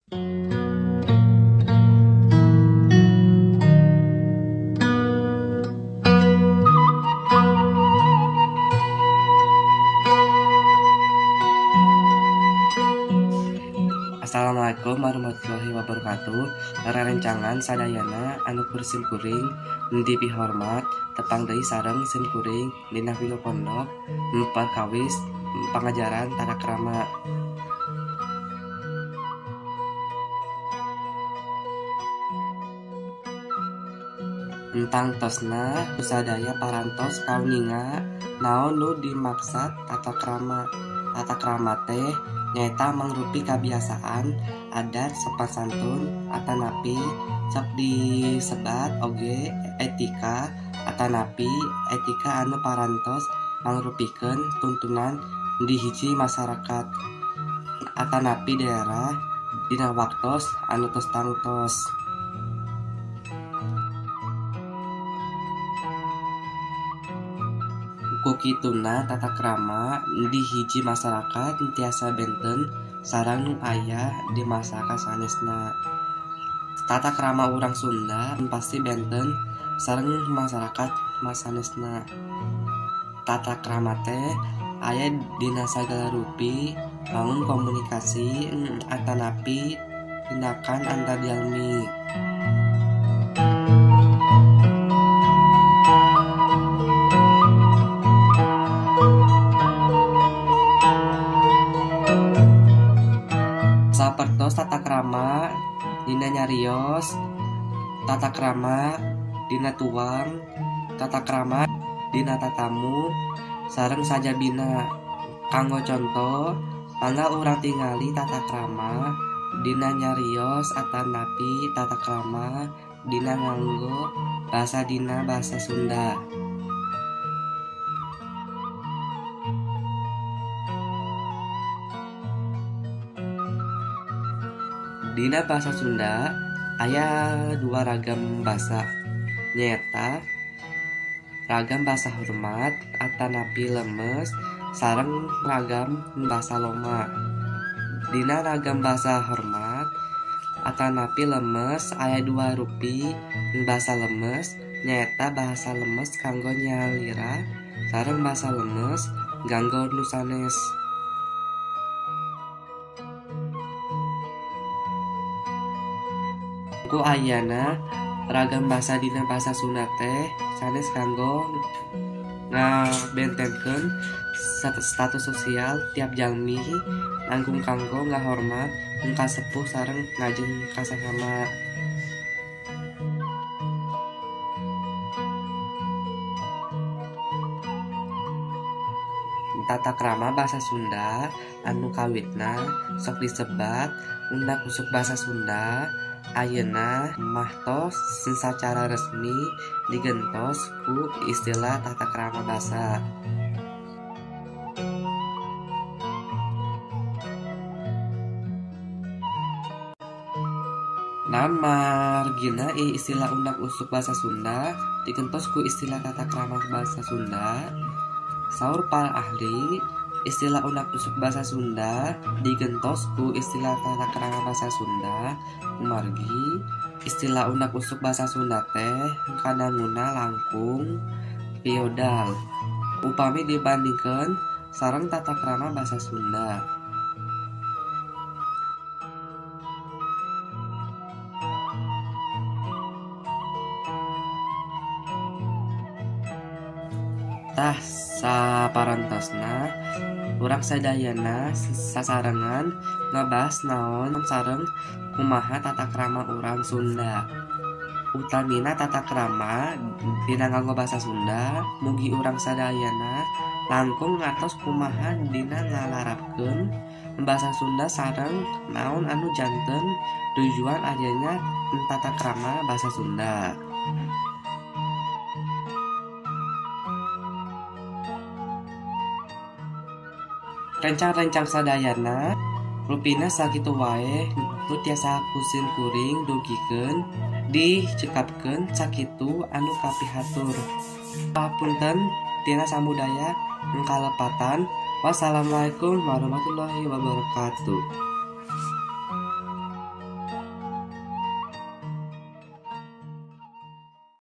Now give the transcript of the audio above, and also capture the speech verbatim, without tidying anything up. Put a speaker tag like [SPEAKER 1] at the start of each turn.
[SPEAKER 1] Assalamualaikum warahmatullahi wabarakatuh. Rerencangan sadayana anu bersim kuring di pihormat tepang deui sareng sim kuring dina video pondok perkawis pangajaran tata krama. Entang tosna sadaya parantos kauninga naon nu dimaksud tata krama. Tata krama teh nyaeta mangrupi kabiasaan adat sopan santun atanapi sok disebat oge etika atanapi etika anu parantos mangrupikeun tuntunan di hiji masyarakat atanapi daerah dina waktos anu tos tangtos. Kukituna tata krama di hiji masyarakat tiasa benten sareng nu aya di masyarakat sanesna. Tata krama urang Sunda pasti benten sareng masyarakat sanesna. Tata krama teh aya dina sagala rupi bangun komunikasi atanapi tindakan antar jalmi. Sapertos tata krama dina nyarios, tata krama dina tuang, tata krama dina tatamu sareng sajabina. Kanggo contoh, mangga urang tingali tata krama dina nyarios atanapi tata krama dina nganggo basa dina basa Sunda. Dina bahasa Sunda aya dua ragam basa, nyaeta ragam basa hormat atanapi lemes sareng ragam basa loma. Dina ragam basa hormat atanapi lemes aya dua rupi. Basa lemes nyaeta bahasa lemes kanggo nyalira sareng basa lemes kanggo nu sanes. Ku ayana ragam basa dina basa Sunda teh sanes kanggo ngabentenkeun status sosial tiap jalmi nanggung kanggo ngahormat muka sepuh sareng ngajeng kasasama. Tata krama basa Sunda anu kawitna sok disebat undak usuk basa Sunda ayeuna mah tos sacara resmi digentos ku istilah tata krama basa. Naon margina istilah undak usuk basa Sunda digentos ku istilah tata krama basa Sunda? Saur para ahli, istilah undak usuk basa Sunda digentos ku istilah tata krama basa Sunda margi istilah undak usuk basa Sunda teh kadanguna langkung feodal upami dibandingkeun sareng tata krama basa Sunda. Tah saparantosna urang sadayana sasarengan ngabahas naon sareng kumaha tata krama urang Sunda. Utamina tata krama dina nganggo basa Sunda mugi urang sadayana langkung ngatos kumaha dina ngalarapkeun basa Sunda sareng naon anu janten tujuan ayana tata krama basa Sunda. Rencang-rencang sadayana rupina sakitu wae nu tiasa kusin kuring dugikeun dicekapkeun sakitu anu kapihatur. Papunten tina samudaya ngkalepatan. Wassalamualaikum warahmatullahi wabarakatuh.